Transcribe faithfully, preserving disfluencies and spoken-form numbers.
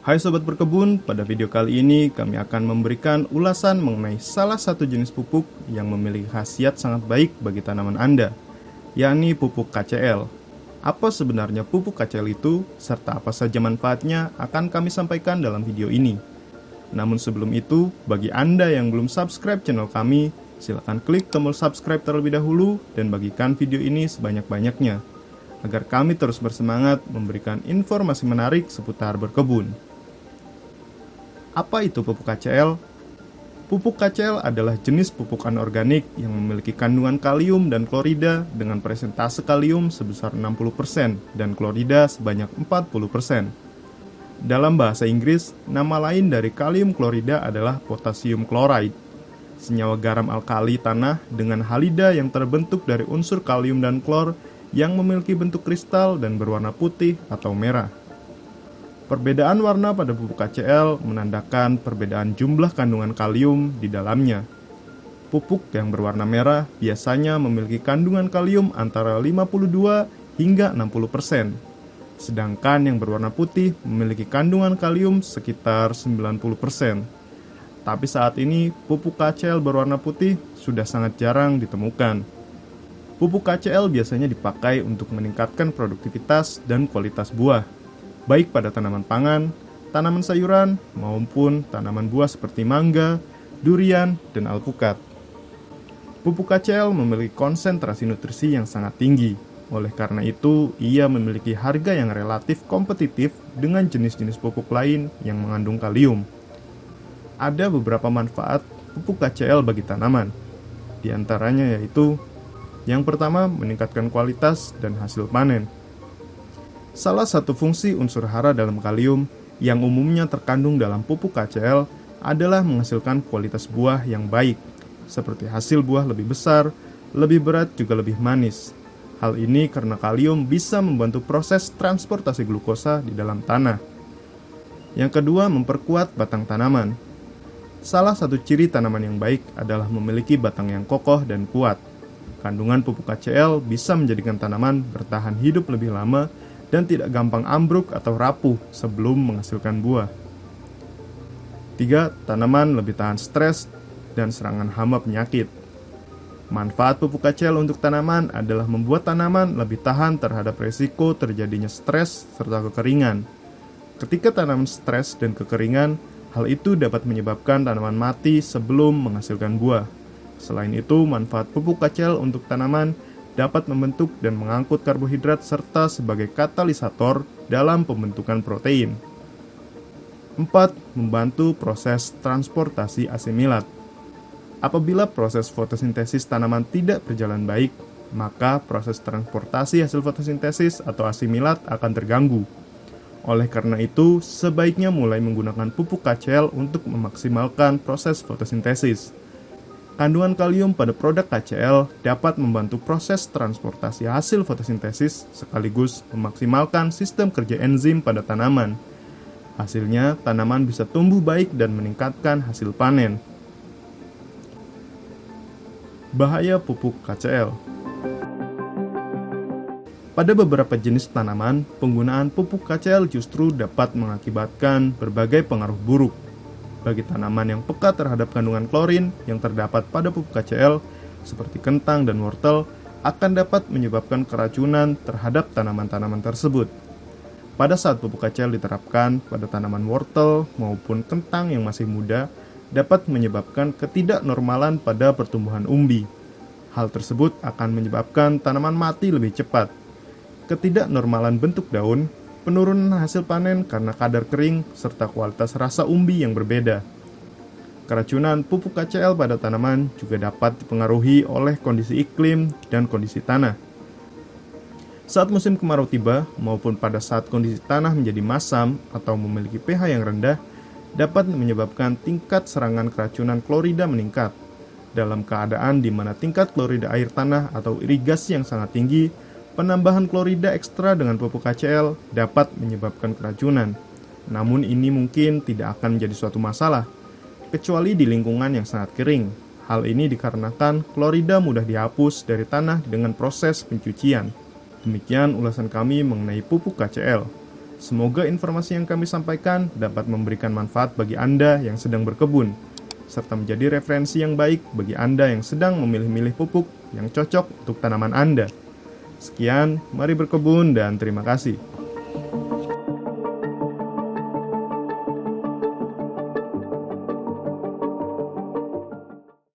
Hai Sobat Berkebun, pada video kali ini kami akan memberikan ulasan mengenai salah satu jenis pupuk yang memiliki khasiat sangat baik bagi tanaman Anda, yakni pupuk K C L. Apa sebenarnya pupuk K C L itu, serta apa saja manfaatnya akan kami sampaikan dalam video ini. Namun sebelum itu, bagi Anda yang belum subscribe channel kami, silakan klik tombol subscribe terlebih dahulu dan bagikan video ini sebanyak-banyaknya, agar kami terus bersemangat memberikan informasi menarik seputar berkebun. Apa itu pupuk K C L? Pupuk K C L adalah jenis pupuk anorganik yang memiliki kandungan kalium dan klorida dengan persentase kalium sebesar enam puluh persen dan klorida sebanyak empat puluh persen. Dalam bahasa Inggris, nama lain dari kalium klorida adalah potassium chloride, senyawa garam alkali tanah dengan halida yang terbentuk dari unsur kalium dan klor yang memiliki bentuk kristal dan berwarna putih atau merah. Perbedaan warna pada pupuk K C L menandakan perbedaan jumlah kandungan kalium di dalamnya. Pupuk yang berwarna merah biasanya memiliki kandungan kalium antara lima puluh dua hingga enam puluh persen, sedangkan yang berwarna putih memiliki kandungan kalium sekitar sembilan puluh persen. Tapi saat ini pupuk K C L berwarna putih sudah sangat jarang ditemukan. Pupuk K C L biasanya dipakai untuk meningkatkan produktivitas dan kualitas buah, baik pada tanaman pangan, tanaman sayuran, maupun tanaman buah seperti mangga, durian, dan alpukat. Pupuk K C L memiliki konsentrasi nutrisi yang sangat tinggi. Oleh karena itu, ia memiliki harga yang relatif kompetitif dengan jenis-jenis pupuk lain yang mengandung kalium. Ada beberapa manfaat pupuk K C L bagi tanaman. Di antaranya yaitu, yang pertama, meningkatkan kualitas dan hasil panen. Salah satu fungsi unsur hara dalam kalium yang umumnya terkandung dalam pupuk K C L adalah menghasilkan kualitas buah yang baik, seperti hasil buah lebih besar, lebih berat, juga lebih manis. Hal ini karena kalium bisa membantu proses transportasi glukosa di dalam tanah. Yang kedua, memperkuat batang tanaman. Salah satu ciri tanaman yang baik adalah memiliki batang yang kokoh dan kuat. Kandungan pupuk K C L bisa menjadikan tanaman bertahan hidup lebih lama dan tidak gampang ambruk atau rapuh sebelum menghasilkan buah. Tiga, tanaman lebih tahan stres dan serangan hama penyakit. Manfaat pupuk K C L untuk tanaman adalah membuat tanaman lebih tahan terhadap resiko terjadinya stres serta kekeringan. Ketika tanaman stres dan kekeringan, hal itu dapat menyebabkan tanaman mati sebelum menghasilkan buah. Selain itu, manfaat pupuk K C L untuk tanaman dapat membentuk dan mengangkut karbohidrat serta sebagai katalisator dalam pembentukan protein. Empat, membantu proses transportasi asimilat. Apabila proses fotosintesis tanaman tidak berjalan baik, maka proses transportasi hasil fotosintesis atau asimilat akan terganggu. Oleh karena itu, sebaiknya mulai menggunakan pupuk K C L untuk memaksimalkan proses fotosintesis. Kandungan kalium pada produk K C L dapat membantu proses transportasi hasil fotosintesis sekaligus memaksimalkan sistem kerja enzim pada tanaman. Hasilnya, tanaman bisa tumbuh baik dan meningkatkan hasil panen. Bahaya pupuk K C L. Pada beberapa jenis tanaman, penggunaan pupuk K C L justru dapat mengakibatkan berbagai pengaruh buruk. Bagi tanaman yang peka terhadap kandungan klorin yang terdapat pada pupuk K C L, seperti kentang dan wortel, akan dapat menyebabkan keracunan terhadap tanaman-tanaman tersebut. Pada saat pupuk K C L diterapkan pada tanaman wortel maupun kentang yang masih muda, dapat menyebabkan ketidaknormalan pada pertumbuhan umbi. Hal tersebut akan menyebabkan tanaman mati lebih cepat. Ketidaknormalan bentuk daun, penurunan hasil panen karena kadar kering, serta kualitas rasa umbi yang berbeda. Keracunan pupuk K C L pada tanaman juga dapat dipengaruhi oleh kondisi iklim dan kondisi tanah. Saat musim kemarau tiba, maupun pada saat kondisi tanah menjadi masam atau memiliki pH yang rendah, dapat menyebabkan tingkat serangan keracunan klorida meningkat. Dalam keadaan di mana tingkat klorida air tanah atau irigasi yang sangat tinggi, penambahan klorida ekstra dengan pupuk K C L dapat menyebabkan keracunan. Namun ini mungkin tidak akan menjadi suatu masalah, kecuali di lingkungan yang sangat kering. Hal ini dikarenakan klorida mudah dihapus dari tanah dengan proses pencucian. Demikian ulasan kami mengenai pupuk K C L. Semoga informasi yang kami sampaikan dapat memberikan manfaat bagi Anda yang sedang berkebun, serta menjadi referensi yang baik bagi Anda yang sedang memilih-milih pupuk yang cocok untuk tanaman Anda. Sekian, mari berkebun dan terima kasih.